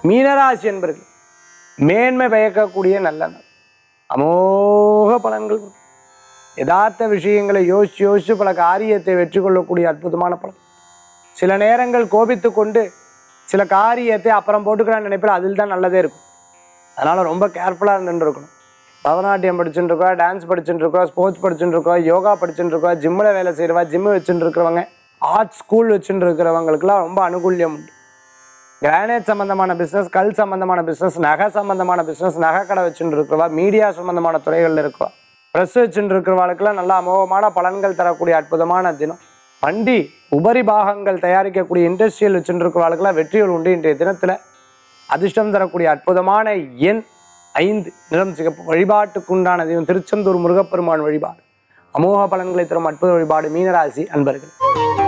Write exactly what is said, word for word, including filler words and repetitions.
மீனராசி என்பர்கள் மேன்மை பயக்கக்கூடிய நல்ல நாள். அமோக பலன்கள். யதார்த்த விஷயங்களை யோசிச்சு யோசிச்சு பல காரியத்தை வெற்றி கொள்ளக்கூடிய அற்புதமான பலன். சில நேரங்கள் கோபித்து கொண்டு சில காரியத்தை அப்புறம் போட்டுக்கலான்னு நினைப்பில் அதில் தான் நல்லதே இருக்கும். அதனால் ரொம்ப கேர்ஃபுல்லாக இருந்துட்டு இருக்கணும். பரதநாட்டியம் படிச்சுட்டு இருக்கோம், டான்ஸ் படிச்சுட்டு இருக்கோம், ஸ்போர்ட்ஸ் படிச்சுட்டு இருக்கோம், யோகா படிச்சுட்டு இருக்கோம், ஜிம்மில் வேலை செய்கிறவா, ஜிம்மு வச்சுட்டு இருக்கிறவங்க, ஆர்ட் ஸ்கூல் வச்சுட்டு இருக்கிறவங்களுக்குலாம் ரொம்ப அனுகூல்யம் உண்டு. கிரானைட் சம்பந்தமான பிஸ்னஸ், கல் சம்பந்தமான பிஸ்னஸ், நகை சம்பந்தமான பிஸ்னஸ், நகை கடை வச்சுட்டு இருக்கிறவா, மீடியா சம்பந்தமான துறைகளில் இருக்கிறவா, ப்ரெஸ் வச்சுட்டு இருக்கிறவாளுக்கெல்லாம் நல்ல அமோகமான பலன்கள் தரக்கூடிய அற்புதமான தினம். வண்டி உபரி பாகங்கள் தயாரிக்கக்கூடிய இண்டஸ்ட்ரியல் வச்சுட்டு இருக்கிறவாளுக்கெல்லாம் வெற்றிகள் உண்டு. இன்றைய தினத்தில் அதிர்ஷ்டம் தரக்கூடிய அற்புதமான எண் ஐந்து, நிறம் சிகப்பு. வழிபாட்டுக்குண்டான தெய்வம் திருச்செந்தூர் முருகப்பெருமான் வழிபாடு. அமோக பலன்களை தரும் அற்புத வழிபாடு. மீனராசி அன்பர்கள்.